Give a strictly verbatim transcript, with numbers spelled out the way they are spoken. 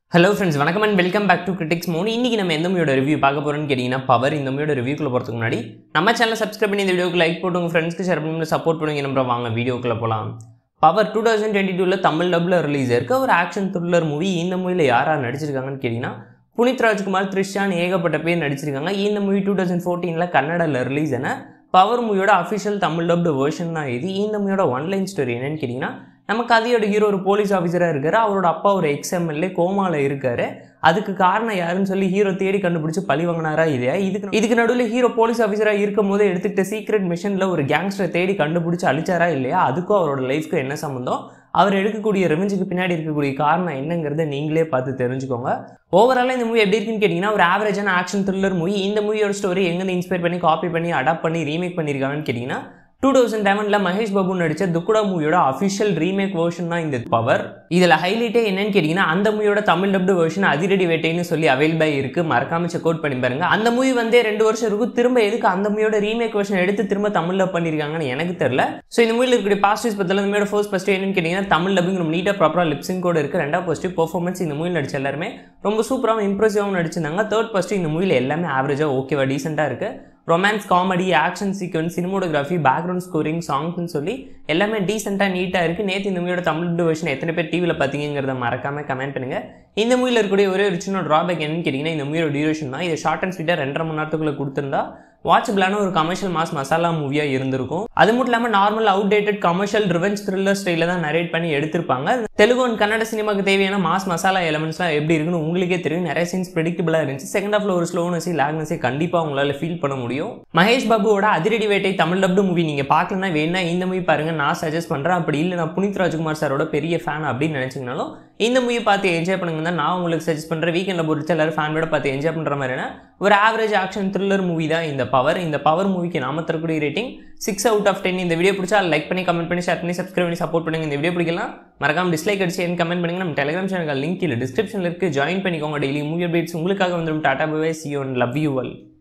Hello friends, வணக்கம் and welcome back to critics மோன். இன்றைக்கி நம்ம எந்த மூவியோட ரிவ்யூ பார்க்க போகிறோம்னு கேட்டிங்கன்னா பவர். இந்த மூவியோட ரிவ்யூக்குள்ளே போகிறதுக்கு முன்னாடி நம்ம சேனலை சப்ஸ்கிரைப் பண்ணி இந்த வீடியோக்கு லைக் போட்டு உங்கள் ஃப்ரெண்ட்ஸ்க்கு ஷேர் பண்ணி சப்போர்ட் பண்ணுங்க. நம்ம வாங்க வீடியோக்குள்ளே போகலாம். பவர் டூ தௌசண்ட் டுவெண்ட்டி டூவில் தமிழ் டப்பில் ரிலீஸ் இருக்க ஒரு ஆக்ஷன் த்ரில்லர் மூவி. இந்த மூவியில் யார் யார் நடிச்சிருக்காங்கன்னு கேட்டிங்கன்னா புனித் ராஜ்குமார், த்ரிஷான், ஏகப்பட்ட பேர் நடிச்சிருக்காங்க. இந்த மூவி டூ தௌசண்ட் ஃபோர்டீனில் கன்னடாவில் ரிலீஸ் ஆன பவர் மூவியோட அஃபிஷியல் தமிழ் டப்டு வெர்ஷன் தான் இது. இந்த மூவியோட ஒன்லைன் ஸ்டோரி என்னன்னு கேட்டிங்கன்னா, நம்ம கதையோட ஹீரோ ஒரு போலீஸ் ஆஃபீஸராக இருக்கார். அவரோட அப்பா ஒரு எக்ஸ்எம்எல்ஏ கோமாவில் இருக்கார். அதுக்கு காரணம் யாருன்னு சொல்லி ஹீரோ தேடி கண்டுபிடிச்சி பழி வாங்கினாரா இல்லையா? இதுக்கு இதுக்கு நடுவில் ஹீரோ போலீஸ் ஆஃபீஸராக இருக்கும் போது எடுத்துக்கிட்ட சீக்ரெட் மிஷனில் ஒரு கேங்ஸ்டரை தேடி கண்டுபிடிச்சி அழிச்சாரா இல்லையா? அதுக்கும் அவரோட லைஃப்க்கு என்ன சம்மந்தம், அவர் எடுக்கக்கூடிய ரெவெஞ்சுக்கு பின்னாடி இருக்கக்கூடிய காரணம் என்னங்கிறத நீங்களே பார்த்து தெரிஞ்சுக்கோங்க. ஓவராலாக இந்த மூவி எப்படி இருக்குன்னு கேட்டிங்கன்னா, ஒரு ஆவரேஜான ஆக்ஷன் த்ரில்லர் மூவி. இந்த மூவியோட ஸ்டோரி எங்கே இன்ஸ்பயர் பண்ணி காப்பி பண்ணி அடாப்ட் பண்ணி ரீமேக் பண்ணியிருக்காங்கன்னு கேட்டிங்கன்னா, டூ தௌசண்ட் லெவனில் மகேஷ் பாபு நடித்த துக்குடா மூவியோட அஃபிஷியல் ரீமேக் வெர்ஷன் தான் இந்த பவர். இதில் ஹைலைட்டே என்னன்னு கேட்டிங்கன்னா, அந்த மூவியோட தமிழ் டப்டு வெர்ஷன் அதிரடி வேட்டைன்னு சொல்லி அவைலபிள் இருக்குது. மறக்காம செக் அவுட் பண்ணி பாருங்க. அந்த மூவி வந்து ரெண்டு வருஷம் இருக்கும். திரும்ப எதுக்கு அந்த மூவியோட ரீமேக் வெர்ஷன் எடுத்து திரும்ப தமிழ் டப் பண்ணியிருக்காங்கன்னு எனக்கு தெரியல. ஸோ இந்த மூவியில் இருக்கக்கூடிய பாசிட்டிவ்ஸ் பற்றில இந்த மூவியோட ஃபர்ஸ்ட் ஃபஸ்ட்டு என்னன்னு கேட்டிங்கன்னா, தமிழ் டப்பிங் ரொம்ப நீட்டாக ப்ராப்பராக லிப்ஸிங் கூட இருக்குது. ரெண்டாவது பாசிட்டிவ் பெர்ஃபார்மன்ஸ். இந்த மூவியில் நடிச்ச எல்லாருமே ரொம்ப சூப்பராகவும் இம்ப்ரெசிவாகவும் நடிச்சிருந்தாங்க. தேர்ட் பாசிட்டிவ், இந்த மூவியில் எல்லாமே ஆவரேஜாக ஓகேவா டீசெண்டாக இருக்குது. Romance, comedy, action sequence, cinematography, background scoring, சாங்ஸ்னு சொல்லி எல்லாமே டீசெண்டாக நீட்டாக இருக்குது. நேற்று இந்த மூவியோட தமிழ் டப்டு வெர்ஷன் எத்தனை பேர் டிவியில் பார்த்தீங்கிறத மறக்காம கமெண்ட் பண்ணுங்கள். இந்த மூவியில் இருக்கக்கூடிய ஒரே ஒரு சின்ன ட்ராபேக் என்னன்னு கேட்டிங்கன்னா, இந்த மூவியோட டியூரேஷன் தான். இது ஷார்ட் அண்ட் ஸ்வீட்டாக ரெண்டரை மணி நேரத்துக்குள்ளே கொடுத்துருந்தா வாட்சபிளான ஒரு கமர்ஷியல் மாஸ் மசாலா மூவியாக இருந்திருக்கும். அது மட்டும் இல்லாமல் normal outdated commercial revenge thriller ஸ்டைலில் தான் நரேட் பண்ணி எடுத்திருப்பாங்க. தெலுங்கு அண்ட் கன்னட சினிமாவுக்கு தேவையான மாஸ் மசாலா எலமெண்ட்ஸ்லாம் எப்படி இருக்குன்னு உங்களுக்கே தெரியும். நிறைய சீன்ஸ் ப்ரெடிக்டபிளாக இருந்துச்சு. செகண்ட் ஹாஃப்ல ஒரு ஸ்லோனஸை லேக்னஸை கண்டிப்பாக உங்களால் ஃபீல் பண்ண முடியும். மகேஷ் பாபுவோட அதிரடி வேட்டை தமிழ் டப்டு மூவி நீங்கள் பார்க்கலன்னா வேணா இந்த மூவி பாருங்க, நான் சஜஸ்ட் பண்ணுறேன். அப்படி இல்லை நான் புனித் ராஜ்குமார் சாரோட பெரிய ஃபேன் அப்படின்னு நினச்சிங்கனாலும் இந்த மூவி பார்த்து என்ஜாய் பண்ணுங்க தான் நான் உங்களுக்கு சஜஸ்ட் பண்ணுறேன். வீக்கெண்டில் பொறுத்து எல்லாரும் ஃபேமிலியோட பார்த்து என்ஜாய் பண்ணுற மாதிரினா ஒரு ஆவரேஜ் ஆக்ஷன் த்ரில்லர் மூவி தான் இந்த பவர். இந்த பவர் மூவிக்கு நாம தரக்கூடிய rating six out of ten. இந்த வீடியோ பிடிச்சா லைக் பண்ணி, கமெண்ட் பண்ணி, ஷேர் பண்ணி, சப்ஸ்கிரைப் பண்ணி சப்போர்ட் பண்ணுங்க. இந்த வீடியோ பிடிக்கலாம் மறக்காம டிஸ்லைக் அடிச்சு என் கமெண்ட் பண்ணுங்க. நம்ம டெலிகிராம் சேனல் லிங்க் இல்லை டிஸ்கிரிப்ஷனில் இருக்குது, ஜாயின் பண்ணிக்கோங்க. டெய்லி மூவி அப்டேட்ஸ் உங்களுக்காக வந்துடும். Tata bye bye, see you and love you all.